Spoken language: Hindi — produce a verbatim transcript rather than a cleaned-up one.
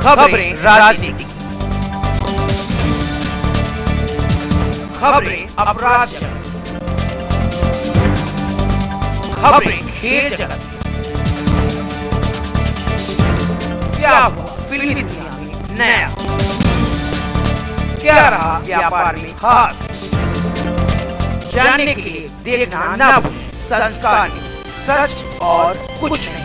खबरें राजनीति की, खबरें अपराध जगत की, खबरें खेल जगत की। क्या हुआ फिल्मी दुनिया में नया, क्या रहा व्यापार में खास, जानने के लिए देखना ना भूलें संस्कार, सच और कुछ नहीं।